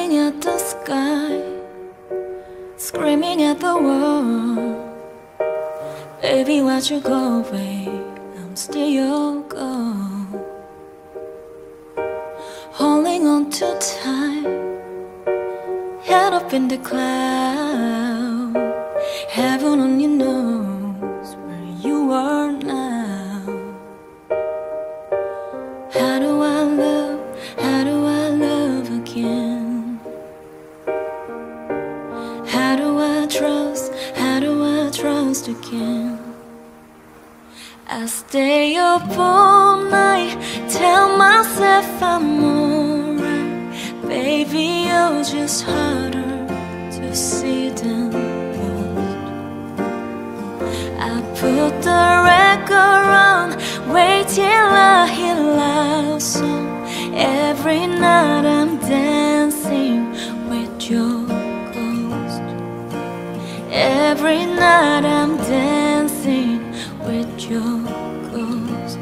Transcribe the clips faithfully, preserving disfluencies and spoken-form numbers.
Staring at the sky, screaming at the world. Baby, why'd you go away? I'm still your girl. Holding on too tight, head up in the cloud. Heaven only knows where you are now. How do I love, how do I love again? How do I trust, how do I trust again? I stay up all night, tell myself I'm alright. Baby, you're just harder to see than most. I put the record on, wait till I hear loud song. Every night I'm dancing with your ghost. Every night I'm dancing with your ghost.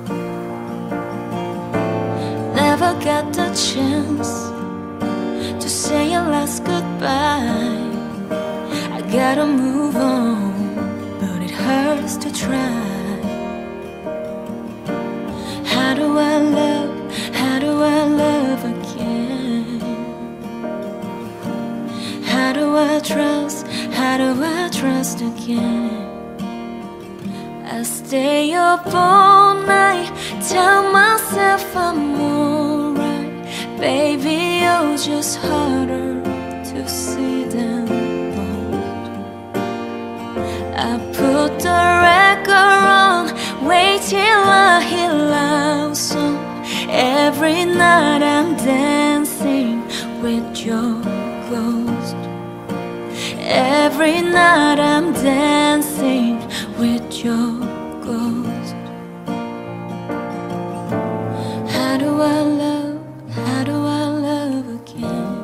Never got the chance to say your last goodbye. I gotta move on, but it hurts to try. How do I love, how do I love again? How do I trust, how do I trust again? I stay up all night, tell myself I'm alright. Baby, you're just harder to see than most. I put the record on, wait till I hear loud song. Every night I'm dancing with your ghost. Every night I'm dancing with your ghost. How do I love, how do I love again?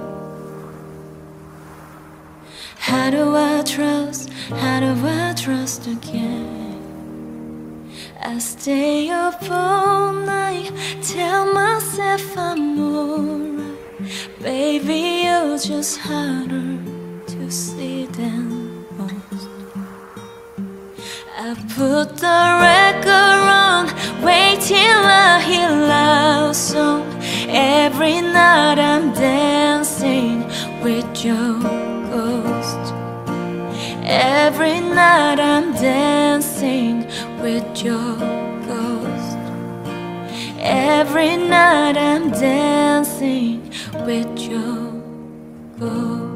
How do I trust, how do I trust again? I stay up all night, tell myself I'm alright. Baby, you're just harder to see than most. I put the record on, wait till I hear loud song. Every night I'm dancing with your ghost. Every night I'm dancing with your ghost. Every night I'm dancing with your ghost.